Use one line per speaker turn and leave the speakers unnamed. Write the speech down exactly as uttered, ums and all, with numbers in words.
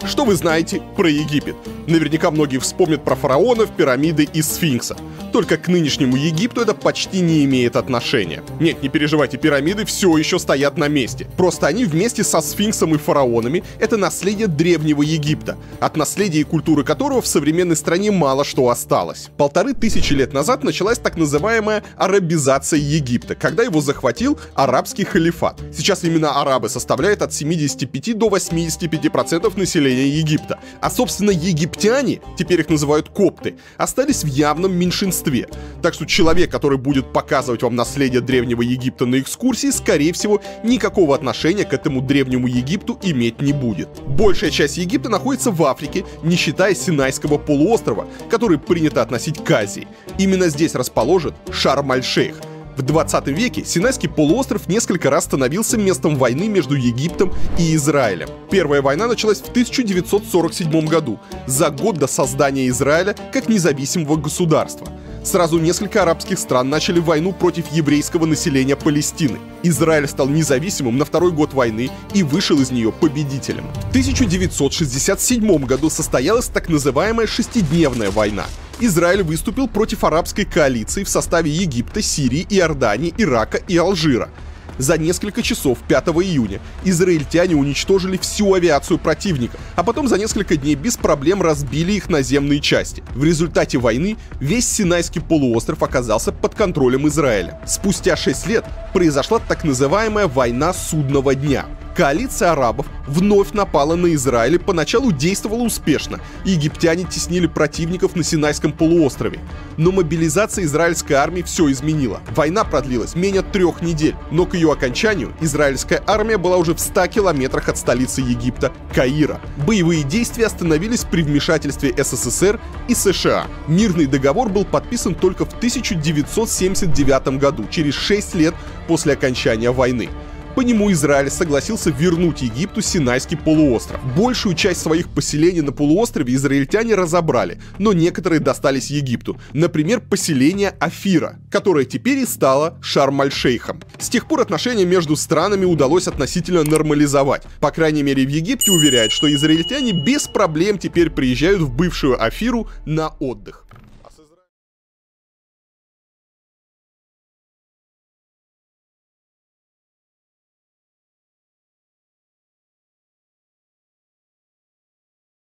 Что вы знаете про Египет? Наверняка многие вспомнят про фараонов, пирамиды и сфинкса. Только к нынешнему Египту это почти не имеет отношения. Нет, не переживайте, пирамиды все еще стоят на месте. Просто они вместе со сфинксом и фараонами — это наследие древнего Египта, от наследия и культуры которого в современной стране мало что осталось. Полторы тысячи лет назад началась так называемая арабизация Египта, когда его захватил арабский халифат. Сейчас именно арабы составляют от семидесяти пяти до восьмидесяти пяти процентов населения Египта. А собственно египтяне, теперь их называют копты, остались в явном меньшинстве. Так что человек, который будет показывать вам наследие древнего Египта на экскурсии, скорее всего, никакого отношения к этому древнему Египту иметь не будет. Большая часть Египта находится в Африке, не считая Синайского полуострова, который принято относить к Азии. Именно здесь расположен Шарм-аль-Шейх. В двадцатом веке Синайский полуостров несколько раз становился местом войны между Египтом и Израилем. Первая война началась в тысяча девятьсот сорок седьмом году, за год до создания Израиля как независимого государства. Сразу несколько арабских стран начали войну против еврейского населения Палестины. Израиль стал независимым на второй год войны и вышел из нее победителем. В тысяча девятьсот шестьдесят седьмом году состоялась так называемая шестидневная война. Израиль выступил против арабской коалиции в составе Египта, Сирии, Иордании, Ирака и Алжира. За несколько часов пятого июня израильтяне уничтожили всю авиацию противника, а потом за несколько дней без проблем разбили их наземные части. В результате войны весь Синайский полуостров оказался под контролем Израиля. Спустя шесть лет произошла так называемая «Война судного дня». Коалиция арабов вновь напала на Израиль и поначалу действовала успешно. Египтяне теснили противников на Синайском полуострове. Но мобилизация израильской армии все изменила. Война продлилась менее трех недель, но к ее окончанию израильская армия была уже в ста километрах от столицы Египта — Каира. Боевые действия остановились при вмешательстве СССР и США. Мирный договор был подписан только в тысяча девятьсот семьдесят девятом году, через шесть лет после окончания войны. По нему Израиль согласился вернуть Египту Синайский полуостров. Большую часть своих поселений на полуострове израильтяне разобрали, но некоторые достались Египту. Например, поселение Афира, которое теперь и стало Шарм-аль-Шейхом. С тех пор отношения между странами удалось относительно нормализовать. По крайней мере, в Египте уверяют, что израильтяне без проблем теперь приезжают в бывшую Афиру на отдых.